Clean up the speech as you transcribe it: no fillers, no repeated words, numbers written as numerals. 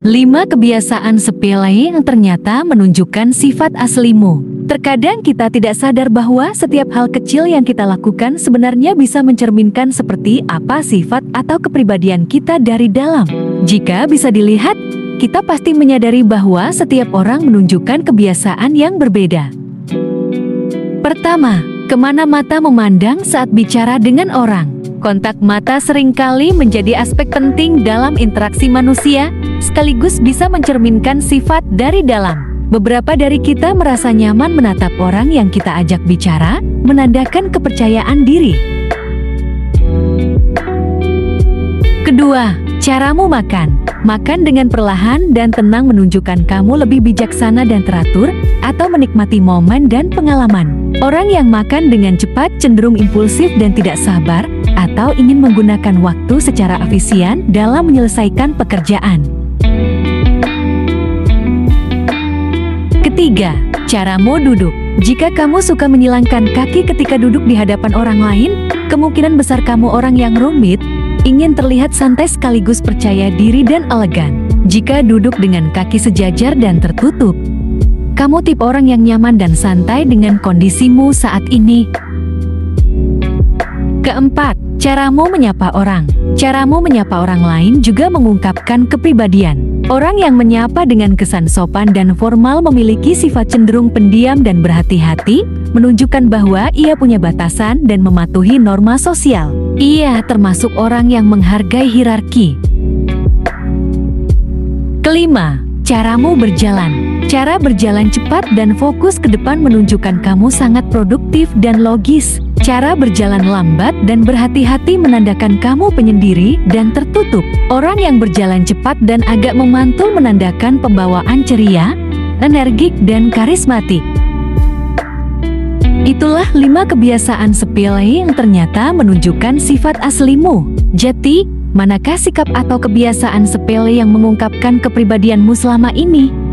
5 kebiasaan sepele yang ternyata menunjukkan sifat aslimu. Terkadang kita tidak sadar bahwa setiap hal kecil yang kita lakukan sebenarnya bisa mencerminkan seperti apa sifat atau kepribadian kita dari dalam. Jika bisa dilihat, kita pasti menyadari bahwa setiap orang menunjukkan kebiasaan yang berbeda. Pertama, kemana mata memandang saat bicara dengan orang. Kontak mata seringkali menjadi aspek penting dalam interaksi manusia, sekaligus bisa mencerminkan sifat dari dalam. Beberapa dari kita merasa nyaman menatap orang yang kita ajak bicara, menandakan kepercayaan diri. Kedua, caramu makan. Makan dengan perlahan dan tenang menunjukkan kamu lebih bijaksana dan teratur, atau menikmati momen dan pengalaman. Orang yang makan dengan cepat cenderung impulsif dan tidak sabar, atau ingin menggunakan waktu secara efisien dalam menyelesaikan pekerjaan. Ketiga, caramu duduk. Jika kamu suka menyilangkan kaki ketika duduk di hadapan orang lain, kemungkinan besar kamu orang yang rumit, ingin terlihat santai sekaligus percaya diri dan elegan. Jika duduk dengan kaki sejajar dan tertutup, kamu tipe orang yang nyaman dan santai dengan kondisimu saat ini. Keempat, caramu menyapa orang. Caramu menyapa orang lain juga mengungkapkan kepribadian. Orang yang menyapa dengan kesan sopan dan formal memiliki sifat cenderung pendiam dan berhati-hati, menunjukkan bahwa ia punya batasan dan mematuhi norma sosial. Ia termasuk orang yang menghargai hierarki. Kelima, caramu berjalan. Cara berjalan cepat dan fokus ke depan menunjukkan kamu sangat produktif dan logis. Cara berjalan lambat dan berhati-hati menandakan kamu penyendiri dan tertutup. Orang yang berjalan cepat dan agak memantul menandakan pembawaan ceria, energik dan karismatik. Itulah 5 kebiasaan sepele yang ternyata menunjukkan sifat aslimu. Jadi, manakah sikap atau kebiasaan sepele yang mengungkapkan kepribadianmu selama ini?